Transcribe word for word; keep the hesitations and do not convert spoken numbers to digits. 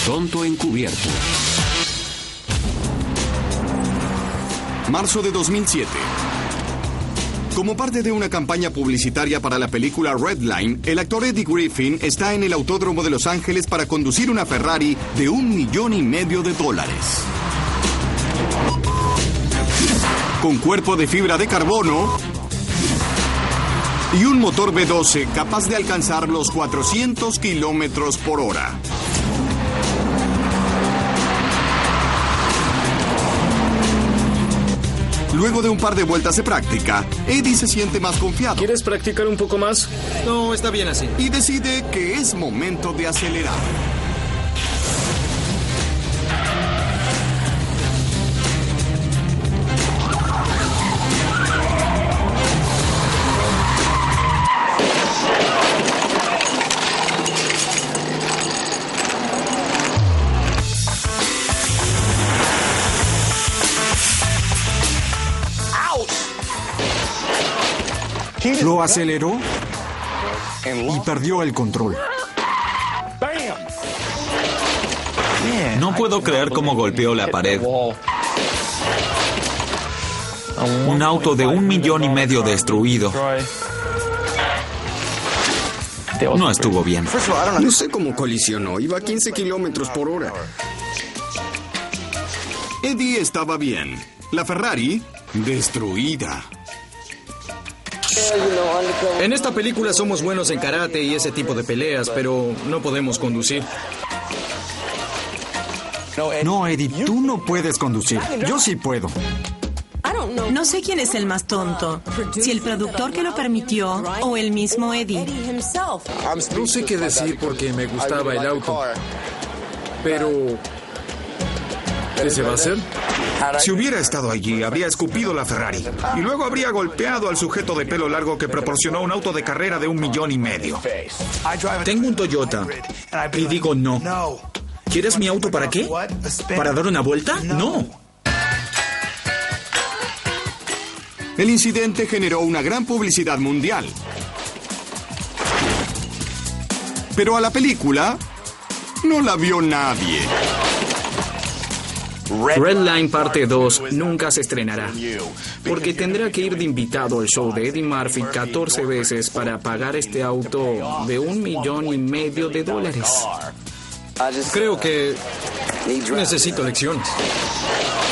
tonto encubierto. Marzo de dos mil siete. Como parte de una campaña publicitaria para la película Redline, el actor Eddie Griffin está en el Autódromo de Los Ángeles para conducir una Ferrari de un millón y medio de dólares. Con cuerpo de fibra de carbono y un motor V doce capaz de alcanzar los cuatrocientos kilómetros por hora. Luego de un par de vueltas de práctica, Eddie se siente más confiado. ¿Quieres practicar un poco más? No, está bien así. Y decide que es momento de acelerar. Lo aceleró y perdió el control. No puedo creer cómo golpeó la pared. Un auto de un millón y medio destruido. No estuvo bien. No sé cómo colisionó. Iba a quince kilómetros por hora. Eddie estaba bien. La Ferrari, destruida. En esta película somos buenos en karate y ese tipo de peleas, pero no podemos conducir. No, Eddie, tú no puedes conducir. Yo sí puedo. No sé quién es el más tonto, si el productor que lo permitió o el mismo Eddie. No sé qué decir porque me gustaba el auto, pero ¿qué se va a hacer? Si hubiera estado allí, habría escupido la Ferrari y luego habría golpeado al sujeto de pelo largo que proporcionó un auto de carrera de un millón y medio. Tengo un Toyota y digo no. ¿Quieres mi auto para qué? ¿Para dar una vuelta? No. El incidente generó una gran publicidad mundial. Pero a la película no la vio nadie. Redline parte dos nunca se estrenará, porque tendrá que ir de invitado al show de Eddie Murphy catorce veces para pagar este auto de un millón y medio de dólares. Creo que necesito lecciones.